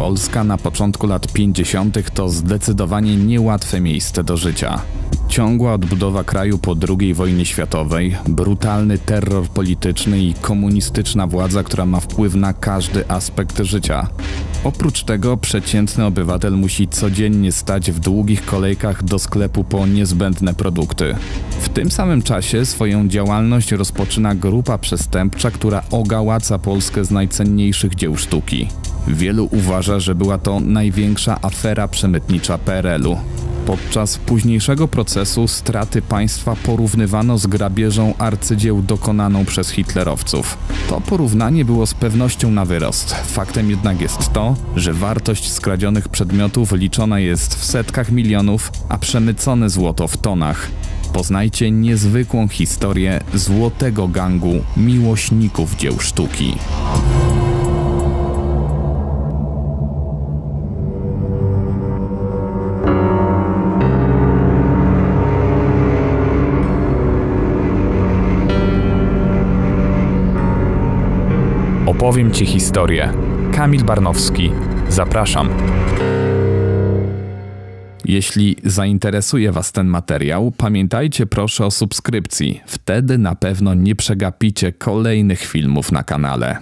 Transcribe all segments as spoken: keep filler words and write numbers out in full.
Polska na początku lat pięćdziesiątych to zdecydowanie niełatwe miejsce do życia. Ciągła odbudowa kraju po drugiej wojnie światowej, brutalny terror polityczny i komunistyczna władza, która ma wpływ na każdy aspekt życia. Oprócz tego przeciętny obywatel musi codziennie stać w długich kolejkach do sklepu po niezbędne produkty. W tym samym czasie swoją działalność rozpoczyna grupa przestępcza, która ogałaca Polskę z najcenniejszych dzieł sztuki. Wielu uważa, że była to największa afera przemytnicza P R L u. Podczas późniejszego procesu straty państwa porównywano z grabieżą arcydzieł dokonaną przez hitlerowców. To porównanie było z pewnością na wyrost. Faktem jednak jest to, że wartość skradzionych przedmiotów liczona jest w setkach milionów, a przemycone złoto w tonach. Poznajcie niezwykłą historię złotego gangu miłośników dzieł sztuki. Opowiem Ci historię. Kamil Barnowski. Zapraszam. Jeśli zainteresuje Was ten materiał, pamiętajcie proszę o subskrypcji. Wtedy na pewno nie przegapicie kolejnych filmów na kanale.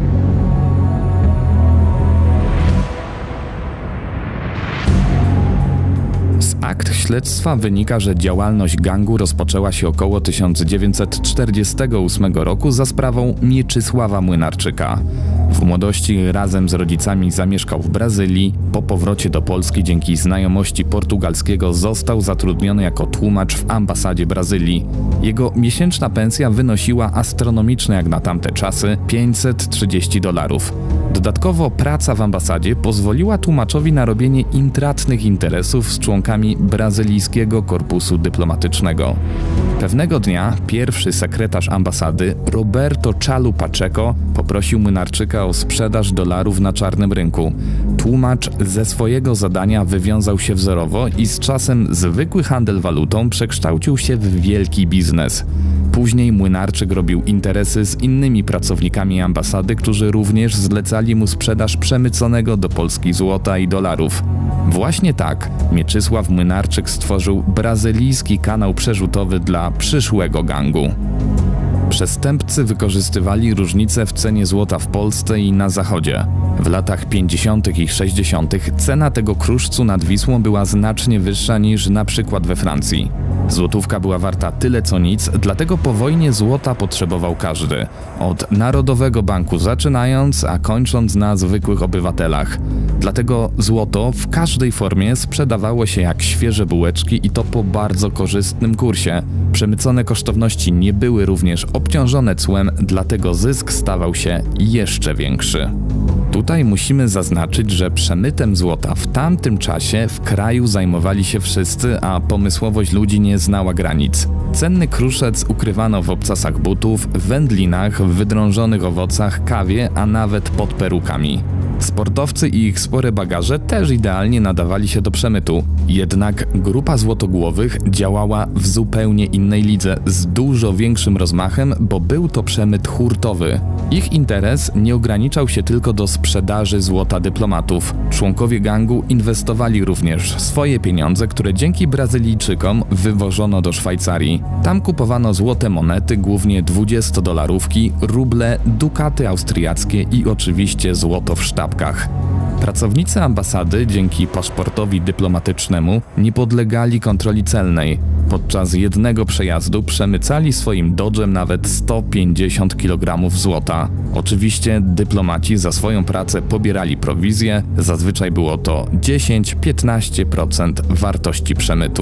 Z akt śledztwa wynika, że działalność gangu rozpoczęła się około tysiąc dziewięćset czterdziestego ósmego roku za sprawą Mieczysława Młynarczyka. W młodości razem z rodzicami zamieszkał w Brazylii. Po powrocie do Polski dzięki znajomości portugalskiego został zatrudniony jako tłumacz w ambasadzie Brazylii. Jego miesięczna pensja wynosiła astronomiczne jak na tamte czasy pięćset trzydzieści dolarów. Dodatkowo praca w ambasadzie pozwoliła tłumaczowi na robienie intratnych interesów z członkami brazylijskiego korpusu dyplomatycznego. Pewnego dnia pierwszy sekretarz ambasady, Roberto Chalu Pacheco, poprosił Młynarczyka o sprzedaż dolarów na czarnym rynku. Tłumacz ze swojego zadania wywiązał się wzorowo i z czasem zwykły handel walutą przekształcił się w wielki biznes. Później Młynarczyk robił interesy z innymi pracownikami ambasady, którzy również zlecali mu sprzedaż przemyconego do Polski złota i dolarów. Właśnie tak Mieczysław Młynarczyk stworzył brazylijski kanał przerzutowy dla przyszłego gangu. Przestępcy wykorzystywali różnice w cenie złota w Polsce i na Zachodzie. W latach pięćdziesiątych i sześćdziesiątych cena tego kruszcu nad Wisłą była znacznie wyższa niż na przykład we Francji. Złotówka była warta tyle co nic, dlatego po wojnie złota potrzebował każdy. Od Narodowego Banku zaczynając, a kończąc na zwykłych obywatelach. Dlatego złoto w każdej formie sprzedawało się jak świeże bułeczki i to po bardzo korzystnym kursie. Przemycone kosztowności nie były również obciążone cłem, dlatego zysk stawał się jeszcze większy. Tutaj musimy zaznaczyć, że przemytem złota w tamtym czasie w kraju zajmowali się wszyscy, a pomysłowość ludzi nie znała granic. Cenny kruszec ukrywano w obcasach butów, wędlinach, wydrążonych owocach, kawie, a nawet pod perukami. Sportowcy i ich spore bagaże też idealnie nadawali się do przemytu. Jednak grupa złotogłowych działała w zupełnie innej lidze, z dużo większym rozmachem, bo był to przemyt hurtowy. Ich interes nie ograniczał się tylko do sprzedaży złota dyplomatów. Członkowie gangu inwestowali również swoje pieniądze, które dzięki Brazylijczykom wywożono do Szwajcarii. Tam kupowano złote monety, głównie dwudziestodolarówki, ruble, dukaty austriackie i oczywiście złoto w sztabkach. Pracownicy ambasady dzięki paszportowi dyplomatycznemu nie podlegali kontroli celnej. Podczas jednego przejazdu przemycali swoim dodżem nawet sto pięćdziesiąt kilogramów złota. Oczywiście dyplomaci za swoją pracę pobierali prowizję, zazwyczaj było to dziesięć do piętnastu procent wartości przemytu.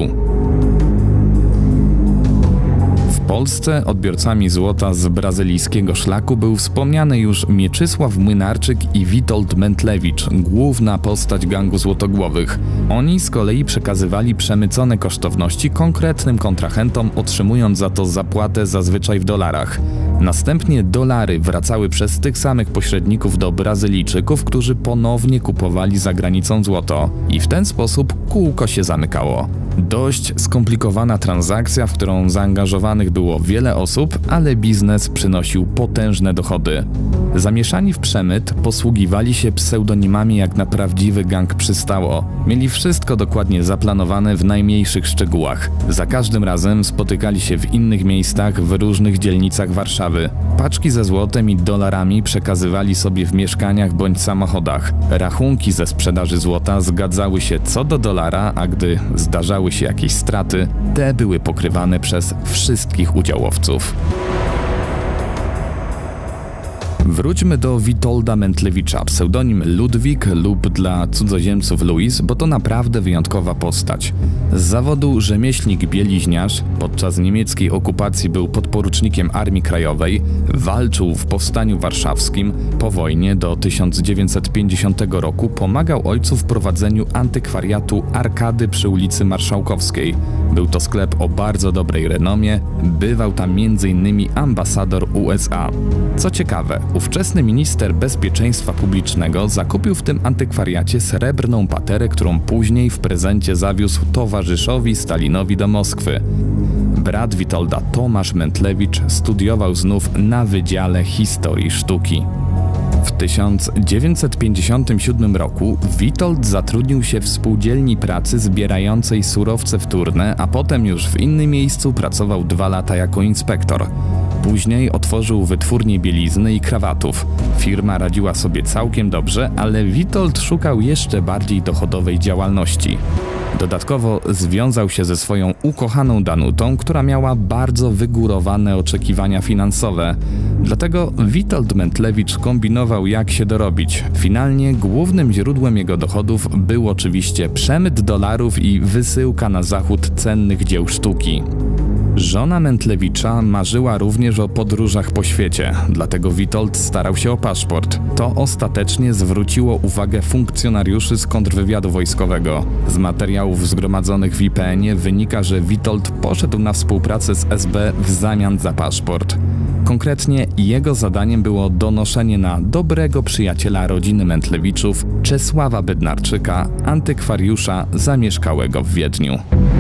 W Polsce odbiorcami złota z brazylijskiego szlaku był wspomniany już Mieczysław Młynarczyk i Witold Mentlewicz, główna postać gangu złotogłowych. Oni z kolei przekazywali przemycone kosztowności konkretnym kontrahentom, otrzymując za to zapłatę zazwyczaj w dolarach. Następnie dolary wracały przez tych samych pośredników do Brazylijczyków, którzy ponownie kupowali za granicą złoto i w ten sposób kółko się zamykało. Dość skomplikowana transakcja, w którą zaangażowanych było wiele osób, ale biznes przynosił potężne dochody. Zamieszani w przemyt posługiwali się pseudonimami jak na prawdziwy gang przystało. Mieli wszystko dokładnie zaplanowane w najmniejszych szczegółach. Za każdym razem spotykali się w innych miejscach w różnych dzielnicach Warszawy. Paczki ze złotem i dolarami przekazywali sobie w mieszkaniach bądź samochodach. Rachunki ze sprzedaży złota zgadzały się co do dolara, a gdy zdarzały się jakieś straty, te były pokrywane przez wszystkich udziałowców. Wróćmy do Witolda Mentlewicza, pseudonim Ludwik lub dla cudzoziemców Louis, bo to naprawdę wyjątkowa postać. Z zawodu rzemieślnik bieliźniarz, podczas niemieckiej okupacji był podporucznikiem Armii Krajowej, walczył w Powstaniu Warszawskim, po wojnie do tysiąc dziewięćset pięćdziesiątego roku pomagał ojcu w prowadzeniu antykwariatu Arkady przy ulicy Marszałkowskiej. Był to sklep o bardzo dobrej renomie, bywał tam między innymi ambasador U S A. Co ciekawe, ówczesny minister bezpieczeństwa publicznego zakupił w tym antykwariacie srebrną paterę, którą później w prezencie zawiózł towarzyszowi Stalinowi do Moskwy. Brat Witolda, Tomasz Mentlewicz, studiował znów na Wydziale Historii Sztuki. W tysiąc dziewięćset pięćdziesiątym siódmym roku Witold zatrudnił się w spółdzielni pracy zbierającej surowce wtórne, a potem już w innym miejscu pracował dwa lata jako inspektor. Później otworzył wytwórnię bielizny i krawatów. Firma radziła sobie całkiem dobrze, ale Witold szukał jeszcze bardziej dochodowej działalności. Dodatkowo związał się ze swoją ukochaną Danutą, która miała bardzo wygórowane oczekiwania finansowe. Dlatego Witold Mentlewicz kombinował, jak się dorobić. Finalnie głównym źródłem jego dochodów był oczywiście przemyt dolarów i wysyłka na zachód cennych dzieł sztuki. Żona Mentlewicza marzyła również o podróżach po świecie, dlatego Witold starał się o paszport. To ostatecznie zwróciło uwagę funkcjonariuszy z kontrwywiadu wojskowego. Z materiałów zgromadzonych w I P N ie wynika, że Witold poszedł na współpracę z S B w zamian za paszport. Konkretnie jego zadaniem było donoszenie na dobrego przyjaciela rodziny Mentlewiczów, Czesława Bednarczyka, antykwariusza zamieszkałego w Wiedniu.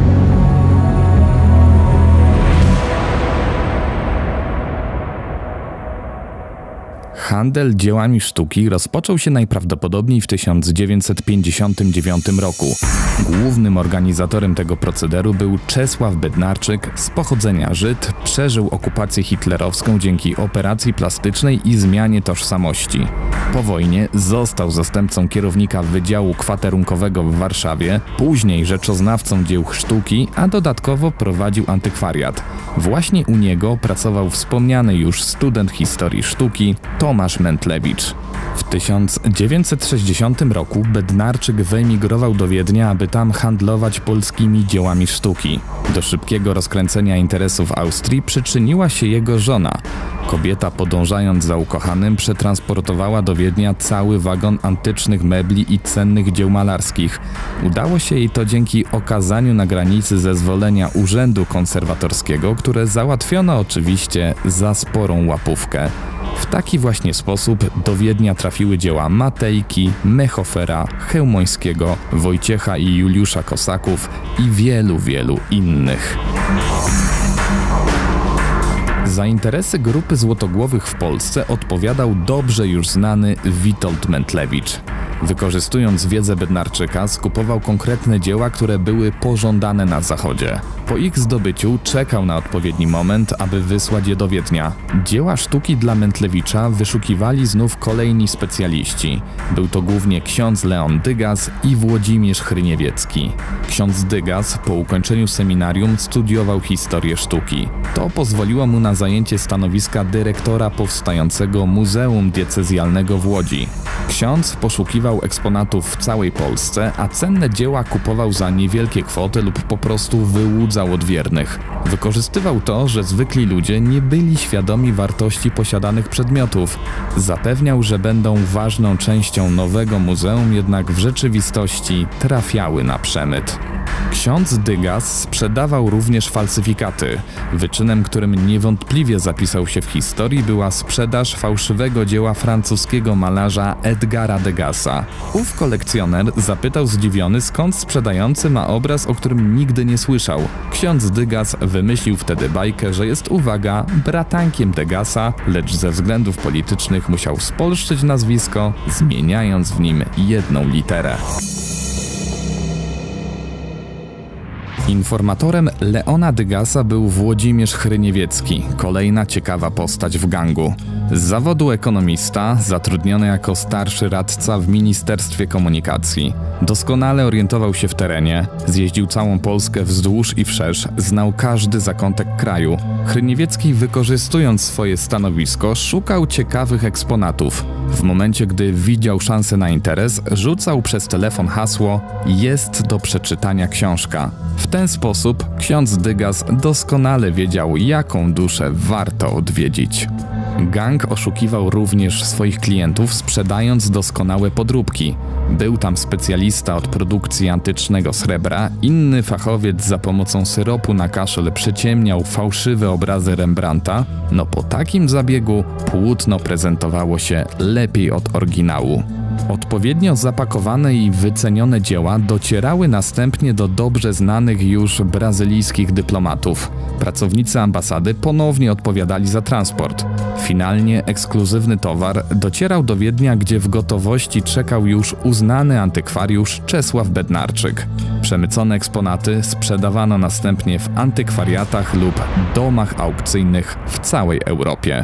Handel dziełami sztuki rozpoczął się najprawdopodobniej w tysiąc dziewięćset pięćdziesiątym dziewiątym roku. Głównym organizatorem tego procederu był Czesław Bednarczyk, z pochodzenia Żyd, przeżył okupację hitlerowską dzięki operacji plastycznej i zmianie tożsamości. Po wojnie został zastępcą kierownika Wydziału Kwaterunkowego w Warszawie, później rzeczoznawcą dzieł sztuki, a dodatkowo prowadził antykwariat. Właśnie u niego pracował wspomniany już student historii sztuki Tomasz Mentlewicz. W tysiąc dziewięćset sześćdziesiątym roku Bednarczyk wyemigrował do Wiednia, aby tam handlować polskimi dziełami sztuki. Do szybkiego rozkręcenia interesów Austrii przyczyniła się jego żona. Kobieta, podążając za ukochanym, przetransportowała do Wiednia cały wagon antycznych mebli i cennych dzieł malarskich. Udało się jej to dzięki okazaniu na granicy zezwolenia Urzędu Konserwatorskiego, które załatwiono oczywiście za sporą łapówkę. W taki właśnie sposób do Wiednia trafiły dzieła Matejki, Mechofera, Chełmońskiego, Wojciecha i Juliusza Kosaków i wielu, wielu innych. Za interesy grupy złotogłowych w Polsce odpowiadał dobrze już znany Witold Mentlewicz. Wykorzystując wiedzę Bednarczyka, skupował konkretne dzieła, które były pożądane na zachodzie. Po ich zdobyciu czekał na odpowiedni moment, aby wysłać je do Wiednia. Dzieła sztuki dla Mentlewicza wyszukiwali znów kolejni specjaliści. Był to głównie ksiądz Leon Dygas i Włodzimierz Hryniewiecki. Ksiądz Dygas po ukończeniu seminarium studiował historię sztuki. To pozwoliło mu na zajęcie stanowiska dyrektora powstającego Muzeum Diecezjalnego w Łodzi. Ksiądz poszukiwał eksponatów w całej Polsce, a cenne dzieła kupował za niewielkie kwoty lub po prostu wyłudzał od wiernych. Wykorzystywał to, że zwykli ludzie nie byli świadomi wartości posiadanych przedmiotów. Zapewniał, że będą ważną częścią nowego muzeum, jednak w rzeczywistości trafiały na przemyt. Ksiądz Dygas sprzedawał również falsyfikaty. Wyczynem, którym niewątpliwie zapisał się w historii, była sprzedaż fałszywego dzieła francuskiego malarza Edgara Degasa. Ów kolekcjoner zapytał zdziwiony, skąd sprzedający ma obraz, o którym nigdy nie słyszał. Ksiądz Dygas wymyślił wtedy bajkę, że jest, uwaga, bratankiem Degasa, lecz ze względów politycznych musiał spolszczyć nazwisko, zmieniając w nim jedną literę. Informatorem Leona Dygasa był Włodzimierz Hryniewiecki, kolejna ciekawa postać w gangu. Z zawodu ekonomista, zatrudniony jako starszy radca w Ministerstwie Komunikacji. Doskonale orientował się w terenie, zjeździł całą Polskę wzdłuż i wszerz, znał każdy zakątek kraju. Hryniewiecki, wykorzystując swoje stanowisko, szukał ciekawych eksponatów. W momencie, gdy widział szansę na interes, rzucał przez telefon hasło „Jest do przeczytania książka”. W ten sposób ksiądz Dygas doskonale wiedział, jaką duszę warto odwiedzić. Gang oszukiwał również swoich klientów, sprzedając doskonałe podróbki. Był tam specjalista od produkcji antycznego srebra, inny fachowiec za pomocą syropu na kaszel przyciemniał fałszywe obrazy Rembrandta. No po takim zabiegu płótno prezentowało się lepiej od oryginału. Odpowiednio zapakowane i wycenione dzieła docierały następnie do dobrze znanych już brazylijskich dyplomatów. Pracownicy ambasady ponownie odpowiadali za transport. Finalnie ekskluzywny towar docierał do Wiednia, gdzie w gotowości czekał już uznany antykwariusz Czesław Bednarczyk. Przemycone eksponaty sprzedawano następnie w antykwariatach lub domach aukcyjnych w całej Europie.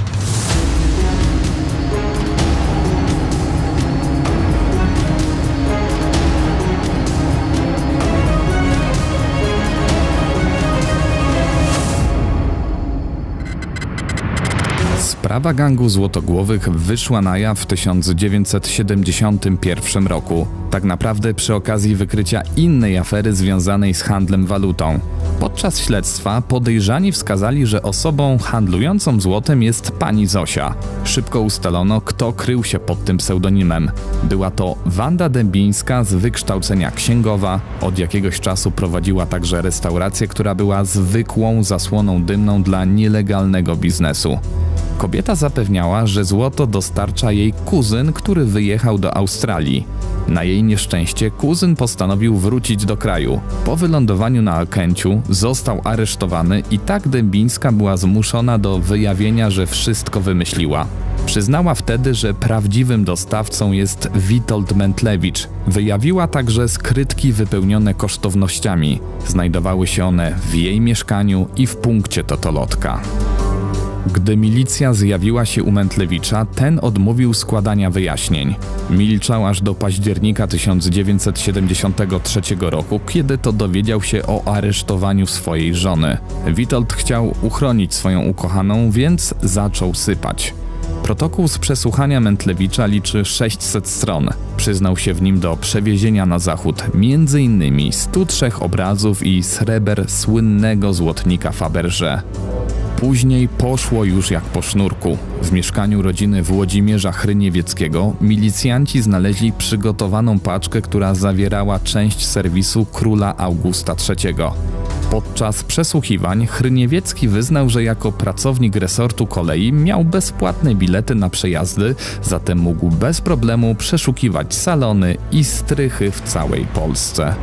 Sprawa gangu złotogłowych wyszła na jaw w tysiąc dziewięćset siedemdziesiątym pierwszym roku, tak naprawdę przy okazji wykrycia innej afery związanej z handlem walutą. Podczas śledztwa podejrzani wskazali, że osobą handlującą złotem jest pani Zosia. Szybko ustalono, kto krył się pod tym pseudonimem. Była to Wanda Dębińska, z wykształcenia księgowa, od jakiegoś czasu prowadziła także restaurację, która była zwykłą zasłoną dymną dla nielegalnego biznesu. Kobieta zapewniała, że złoto dostarcza jej kuzyn, który wyjechał do Australii. Na jej nieszczęście kuzyn postanowił wrócić do kraju. Po wylądowaniu na Okęciu został aresztowany i tak Dębińska była zmuszona do wyjawienia, że wszystko wymyśliła. Przyznała wtedy, że prawdziwym dostawcą jest Witold Mentlewicz. Wyjawiła także skrytki wypełnione kosztownościami. Znajdowały się one w jej mieszkaniu i w punkcie totolotka. Gdy milicja zjawiła się u Mentlewicza, ten odmówił składania wyjaśnień. Milczał aż do października tysiąc dziewięćset siedemdziesiątego trzeciego roku, kiedy to dowiedział się o aresztowaniu swojej żony. Witold chciał uchronić swoją ukochaną, więc zaczął sypać. Protokół z przesłuchania Mentlewicza liczy sześćset stron. Przyznał się w nim do przewiezienia na zachód między innymi stu trzech obrazów i sreber słynnego złotnika Fabergé. Później poszło już jak po sznurku. W mieszkaniu rodziny Włodzimierza Hryniewieckiego milicjanci znaleźli przygotowaną paczkę, która zawierała część serwisu króla Augusta trzeciego. Podczas przesłuchiwań Hryniewiecki wyznał, że jako pracownik resortu kolei miał bezpłatne bilety na przejazdy, zatem mógł bez problemu przeszukiwać salony i strychy w całej Polsce.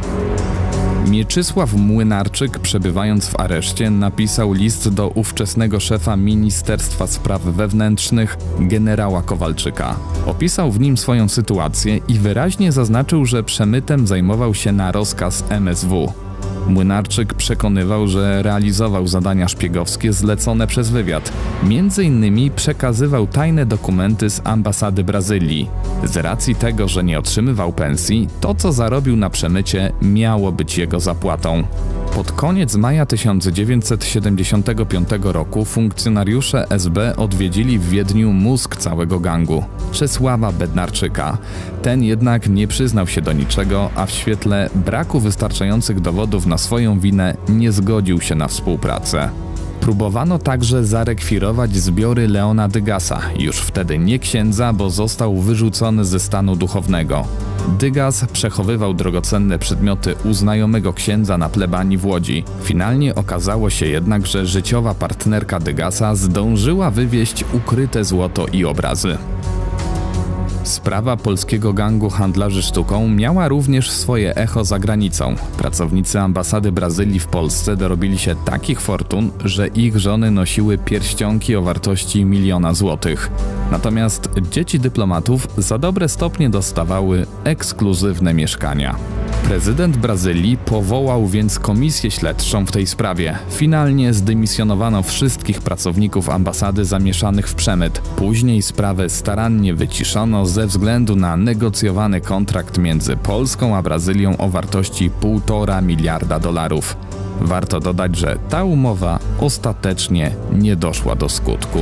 Mieczysław Młynarczyk, przebywając w areszcie, napisał list do ówczesnego szefa Ministerstwa Spraw Wewnętrznych, generała Kowalczyka. Opisał w nim swoją sytuację i wyraźnie zaznaczył, że przemytem zajmował się na rozkaz M S W. Młynarczyk przekonywał, że realizował zadania szpiegowskie zlecone przez wywiad. Między innymi przekazywał tajne dokumenty z ambasady Brazylii. Z racji tego, że nie otrzymywał pensji, to co zarobił na przemycie miało być jego zapłatą. Pod koniec maja tysiąc dziewięćset siedemdziesiątego piątego roku funkcjonariusze S B odwiedzili w Wiedniu mózg całego gangu, Czesława Bednarczyka. Ten jednak nie przyznał się do niczego, a w świetle braku wystarczających dowodów na swoją winę nie zgodził się na współpracę. Próbowano także zarekwirować zbiory Leona Dygasa, już wtedy nie księdza, bo został wyrzucony ze stanu duchownego. Dygas przechowywał drogocenne przedmioty u znajomego księdza na plebanii w Łodzi. Finalnie okazało się jednak, że życiowa partnerka Dygasa zdążyła wywieźć ukryte złoto i obrazy. Sprawa polskiego gangu handlarzy sztuką miała również swoje echo za granicą. Pracownicy ambasady Brazylii w Polsce dorobili się takich fortun, że ich żony nosiły pierścionki o wartości miliona złotych. Natomiast dzieci dyplomatów za dobre stopnie dostawały ekskluzywne mieszkania. Prezydent Brazylii powołał więc komisję śledczą w tej sprawie. Finalnie zdymisjonowano wszystkich pracowników ambasady zamieszanych w przemyt. Później sprawę starannie wyciszono ze względu na negocjowany kontrakt między Polską a Brazylią o wartości półtora miliarda dolarów. Warto dodać, że ta umowa ostatecznie nie doszła do skutku.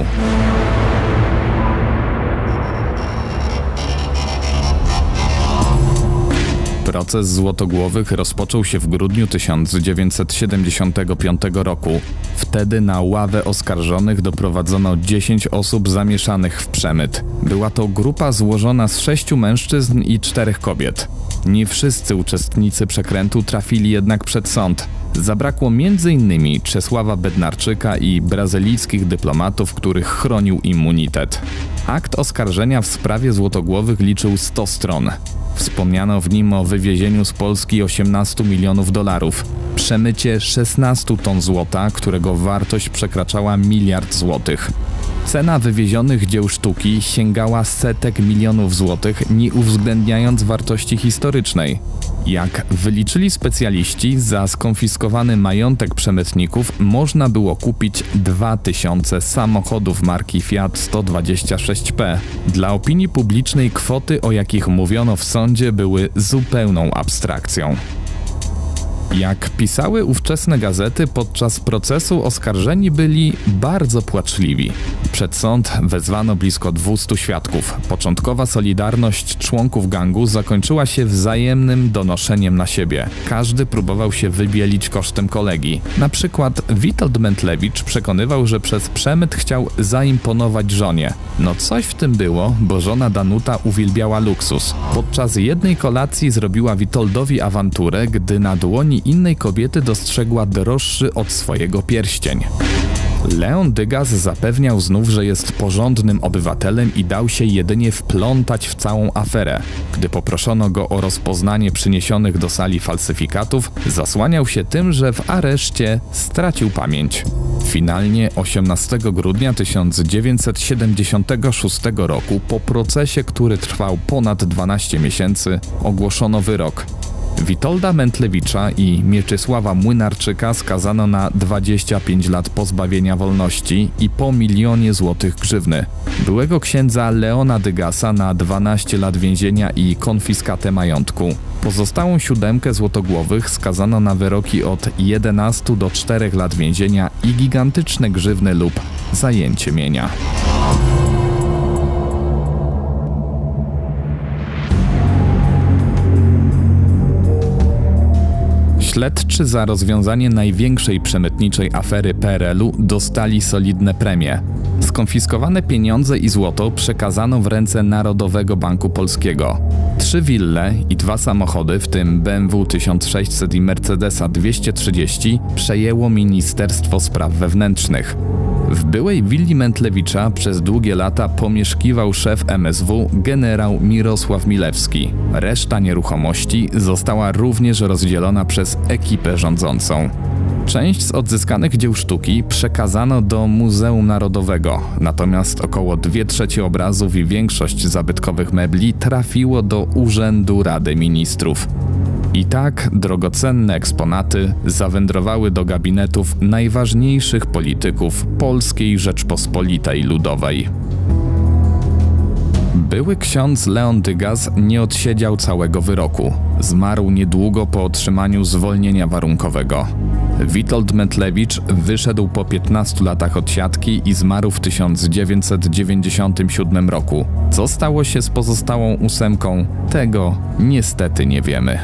Proces Złotogłowych rozpoczął się w grudniu tysiąc dziewięćset siedemdziesiątego piątego roku. Wtedy na ławę oskarżonych doprowadzono dziesięć osób zamieszanych w przemyt. Była to grupa złożona z sześciu mężczyzn i czterech kobiet. Nie wszyscy uczestnicy przekrętu trafili jednak przed sąd. Zabrakło między innymi Czesława Bednarczyka i brazylijskich dyplomatów, których chronił immunitet. Akt oskarżenia w sprawie Złotogłowych liczył sto stron. Wspomniano w nim o wywiezieniu z Polski osiemnastu milionów dolarów, przemycie szesnastu ton złota, którego wartość przekraczała miliard złotych. Cena wywiezionych dzieł sztuki sięgała setek milionów złotych, nie uwzględniając wartości historycznej. Jak wyliczyli specjaliści, za skonfiskowany majątek przemytników można było kupić dwa tysiące samochodów marki Fiat sto dwadzieścia sześć P. Dla opinii publicznej kwoty, o jakich mówiono w sądzie, były zupełną abstrakcją. Jak pisały ówczesne gazety, podczas procesu oskarżeni byli bardzo płaczliwi. Przed sąd wezwano blisko dwustu świadków. Początkowa solidarność członków gangu zakończyła się wzajemnym donoszeniem na siebie. Każdy próbował się wybielić kosztem kolegi. Na przykład Witold Mentlewicz przekonywał, że przez przemyt chciał zaimponować żonie. No coś w tym było, bo żona Danuta uwielbiała luksus. Podczas jednej kolacji zrobiła Witoldowi awanturę, gdy na dłoni innej kobiety dostrzegła droższy od swojego pierścień. Leon Dygas zapewniał znów, że jest porządnym obywatelem i dał się jedynie wplątać w całą aferę. Gdy poproszono go o rozpoznanie przyniesionych do sali falsyfikatów, zasłaniał się tym, że w areszcie stracił pamięć. Finalnie osiemnastego grudnia tysiąc dziewięćset siedemdziesiątego szóstego roku, po procesie, który trwał ponad dwanaście miesięcy, ogłoszono wyrok. Witolda Mentlewicza i Mieczysława Młynarczyka skazano na dwadzieścia pięć lat pozbawienia wolności i po milionie złotych grzywny. Byłego księdza Leona Dygasa na dwanaście lat więzienia i konfiskatę majątku. Pozostałą siódemkę Złotogłowych skazano na wyroki od jedenastu do czterech lat więzienia i gigantyczne grzywny lub zajęcie mienia. Śledczy za rozwiązanie największej przemytniczej afery P R L u dostali solidne premie. Skonfiskowane pieniądze i złoto przekazano w ręce Narodowego Banku Polskiego. Trzy wille i dwa samochody, w tym B M W tysiąc sześćset i Mercedesa dwieście trzydzieści, przejęło Ministerstwo Spraw Wewnętrznych. W byłej willi Mentlewicza przez długie lata pomieszkiwał szef M S W generał Mirosław Milewski. Reszta nieruchomości została również rozdzielona przez ekipę rządzącą. Część z odzyskanych dzieł sztuki przekazano do Muzeum Narodowego, natomiast około dwie trzecie obrazów i większość zabytkowych mebli trafiło do Urzędu Rady Ministrów. I tak drogocenne eksponaty zawędrowały do gabinetów najważniejszych polityków Polskiej Rzeczpospolitej Ludowej. Były ksiądz Leon Dygas nie odsiedział całego wyroku. Zmarł niedługo po otrzymaniu zwolnienia warunkowego. Witold Metlewicz wyszedł po piętnastu latach odsiadki i zmarł w tysiąc dziewięćset dziewięćdziesiątym siódmym roku. Co stało się z pozostałą ósemką, tego niestety nie wiemy.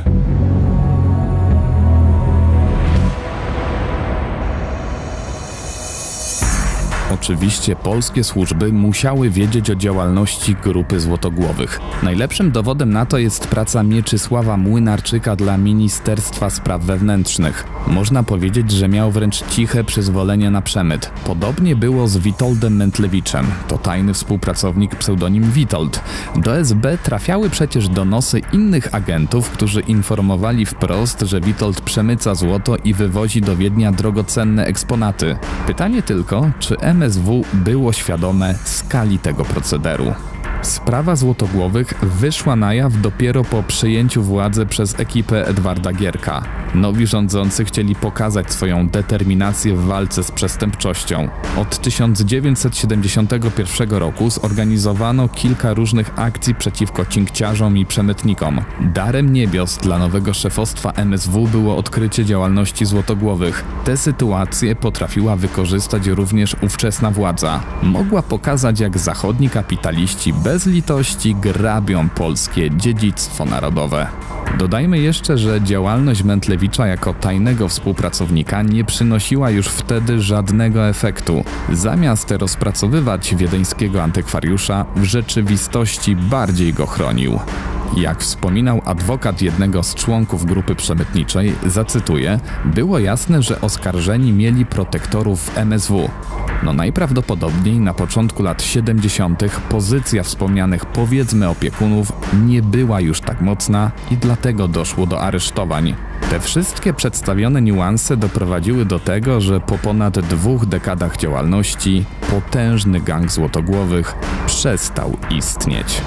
Oczywiście polskie służby musiały wiedzieć o działalności grupy Złotogłowych. Najlepszym dowodem na to jest praca Mieczysława Młynarczyka dla Ministerstwa Spraw Wewnętrznych. Można powiedzieć, że miał wręcz ciche przyzwolenie na przemyt. Podobnie było z Witoldem Metlewiczem. To tajny współpracownik pseudonim Witold. Do S B trafiały przecież donosy innych agentów, którzy informowali wprost, że Witold przemyca złoto i wywozi do Wiednia drogocenne eksponaty. Pytanie tylko, czy M S W było świadome skali tego procederu. Sprawa Złotogłowych wyszła na jaw dopiero po przejęciu władzy przez ekipę Edwarda Gierka. Nowi rządzący chcieli pokazać swoją determinację w walce z przestępczością. Od tysiąc dziewięćset siedemdziesiątego pierwszego roku zorganizowano kilka różnych akcji przeciwko cinkciarzom i przemytnikom. Darem niebios dla nowego szefostwa M S W było odkrycie działalności Złotogłowych. Tę sytuację potrafiła wykorzystać również ówczesna władza. Mogła pokazać, jak zachodni kapitaliści bez litości grabią polskie dziedzictwo narodowe. Dodajmy jeszcze, że działalność Metlewicza jako tajnego współpracownika nie przynosiła już wtedy żadnego efektu. Zamiast rozpracowywać wiedeńskiego antykwariusza, w rzeczywistości bardziej go chronił. Jak wspominał adwokat jednego z członków grupy przemytniczej, zacytuję, było jasne, że oskarżeni mieli protektorów w M S W. No najprawdopodobniej na początku lat siedemdziesiątych pozycja wspomnianych powiedzmy opiekunów nie była już tak mocna i dlatego doszło do aresztowań. Te wszystkie przedstawione niuanse doprowadziły do tego, że po ponad dwóch dekadach działalności potężny gang Złotogłowych przestał istnieć.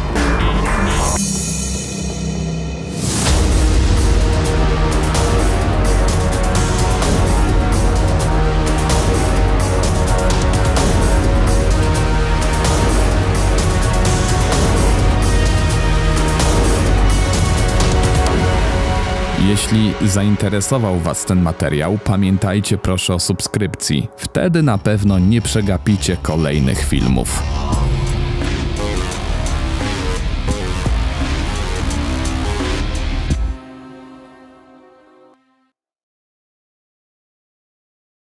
Jeśli zainteresował Was ten materiał, pamiętajcie proszę o subskrypcji. Wtedy na pewno nie przegapicie kolejnych filmów.